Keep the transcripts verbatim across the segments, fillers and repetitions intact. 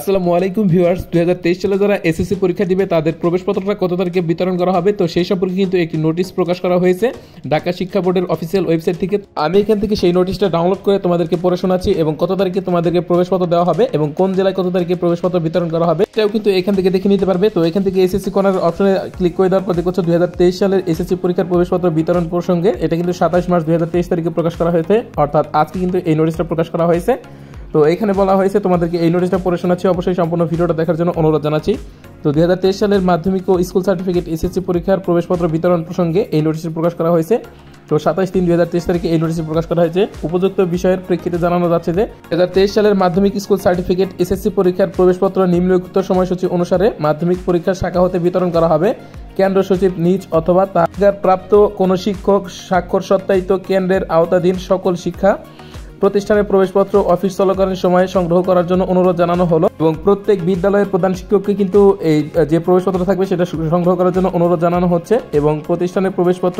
আসসালামু আলাইকুম ভিউয়ার্স, দুই হাজার তেইশ সালে যারা এসএসসি পরীক্ষা দিবে তাদের প্রবেশপত্রটা কত তারিখে বিতরণ করা হবে, তো সেই সম্পর্কে কিন্তু একটি নোটিশ প্রকাশ করা হয়েছে ঢাকা শিক্ষা বোর্ডের অফিসিয়াল ওয়েবসাইট থেকে। আমি এখান থেকে সেই নোটিশটা ডাউনলোড করে তোমাদেরকে পড়ে শোনাচ্ছি এবং কত তারিখে তোমাদেরকে প্রবেশপত্র দেওয়া হবে এবং কোন জেলায় কত তারিখে প্রবেশপত্র বিতরণ করা হবে এটাও কিন্তু এখান থেকে দেখে নিতে পারবে। তো এখান থেকে এসএসসি কর্নার অপশনে ক্লিক করে দেওয়ার পর দেখছো দুই হাজার তেইশ সালের এসএসসি পরীক্ষার প্রবেশপত্র বিতরণ প্রসঙ্গে এটা কিন্তু সাতাশ মার্চ দুই হাজার তেইশ তারিখে প্রকাশ করা হয়েছে, অর্থাৎ আজকে কিন্তু এই নোটিশটা প্রকাশ করা হয়েছে। তো এখানে বলা হয়েছে তোমাদেরকে এই নোটিশটা পড়ে শোনাচ্ছি, অবশ্যই সম্পূর্ণ ভিডিওটা দেখার জন্য অনুরোধ জানাচ্ছি। তো দুই হাজার তেইশ সালের মাধ্যমিক ও স্কুল সার্টিফিকেট এসএসসি পরীক্ষার প্রবেশপত্র বিতরণ প্রসঙ্গে এই নোটিশ প্রকাশ করা হয়েছে। তো সাতাশ তিন দুই হাজার তেইশ তারিখে এই নোটিশ প্রকাশ করা হয়েছে। উপযুক্ত বিষয়ের প্রেক্ষিতে জানানো যাচ্ছে যে দুই হাজার তেইশ সালের মাধ্যমিক স্কুল সার্টিফিকেট এসএসসি পরীক্ষার প্রবেশপত্র নিম্নলিখিত সময়সূচি অনুসারে মাধ্যমিক পরীক্ষার শাখা হতে বিতরণ করা হবে। কেন্দ্র সচিব নিজ অথবা তার প্রাপ্ত কোনো শিক্ষক স্বাক্ষর সত্যায়িত কেন্দ্রের আওতাধীন সকল শিক্ষা প্রতিষ্ঠানের প্রবেশপত্র অফিস চলাকালীন সময়ে সংগ্রহ করার জন্য অনুরোধ জানানো হলো এবং প্রত্যেক বিদ্যালয়ের প্রধান শিক্ষককে কিন্তু এই যে প্রবেশপত্র থাকবে সেটা সংগ্রহ করার জন্য অনুরোধ জানানো হচ্ছে এবং প্রতিষ্ঠানের প্রবেশপত্র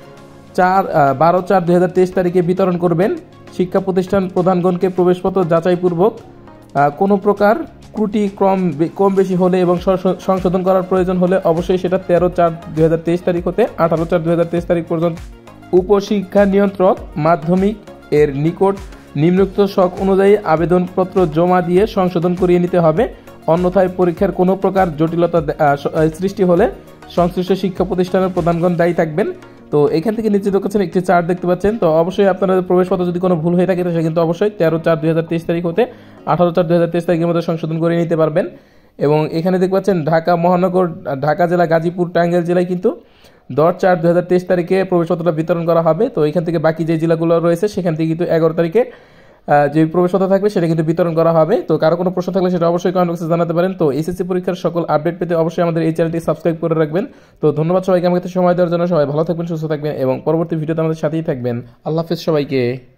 চার বারো চার দুই হাজার তেইশ তারিখে বিতরণ করবেন। শিক্ষা প্রতিষ্ঠান প্রধানগণকে প্রবেশপত্র যাচাইপূর্বক কোনো প্রকার ত্রুটি ক্রম কম বেশি হলে এবং সংশোধন করার প্রয়োজন হলে অবশ্যই সেটা তেরো চার দুই হাজার তেইশ তারিখ হতে আঠারো চার দুই হাজার তেইশ তারিখ পর্যন্ত উপশিক্ষা নিয়ন্ত্রক মাধ্যমিক এর নিকট নিম্নোক্ত শক অনুযায়ী আবেদনপত্র জমা দিয়ে সংশোধন করিয়ে নিতে হবে। অন্যথায় পরীক্ষার কোনো প্রকার জটিলতা সৃষ্টি হলে সংশ্লিষ্ট শিক্ষা প্রতিষ্ঠানের প্রধানগণ দায়ী থাকবেন। তো এখান থেকে নিচে দেখছেন একটি চার্ট দেখতে পাচ্ছেন। তো অবশ্যই আপনাদের প্রবেশপত্র যদি কোনো ভুল হয়ে থাকে সেটা কিন্তু অবশ্যই তেরো চার দুই হাজার তেইশ তারিখ হতে আঠারো চার দুই হাজার তেইশ তারিখের মধ্যে সংশোধন করে নিতে পারবেন। এবং এখানে দেখতে পাচ্ছেন ঢাকা মহানগর, ঢাকা জেলা, গাজীপুর, টাঙ্গাইল জেলায় কিন্তু দশ চার দুই হাজার তেইশ তারিখে প্রবেশপত্রটা বিতরণ করা হবে। তো এখান থেকে বাকি যে জেলাগুলো রয়েছে সেখান থেকে কিন্তু এগারো তারিখে যে প্রবেশপত্র থাকবে সেটা কিন্তু বিতরণ করা হবে। তো কারো কোনো প্রশ্ন থাকলে সেটা অবশ্যই কমেন্ট বক্সে জানাতে পারেন। তো এসএসসি পরীক্ষার সকল আপডেট পেতে অবশ্যই আমাদের এই চ্যানেলটি সাবস্ক্রাইব করে রাখবেন। তো ধন্যবাদ সবাইকে আমাকে সময় দেওয়ার জন্য। সবাই ভালো থাকবেন, সুস্থ থাকবেন এবং পরবর্তী ভিডিওতে আমাদের সাথেই থাকবেন। আল্লাহ হাফেজ সবাইকে।